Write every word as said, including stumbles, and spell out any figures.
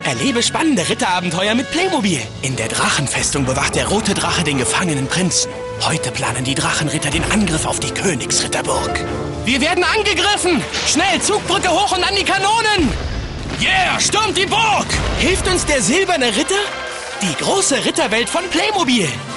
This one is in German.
Erlebe spannende Ritterabenteuer mit Playmobil. In der Drachenfestung bewacht der rote Drache den gefangenen Prinzen. Heute planen die Drachenritter den Angriff auf die Königsritterburg. Wir werden angegriffen! Schnell, Zugbrücke hoch und an die Kanonen! Yeah, stürmt die Burg! Hilft uns der silberne Ritter? Die große Ritterwelt von Playmobil.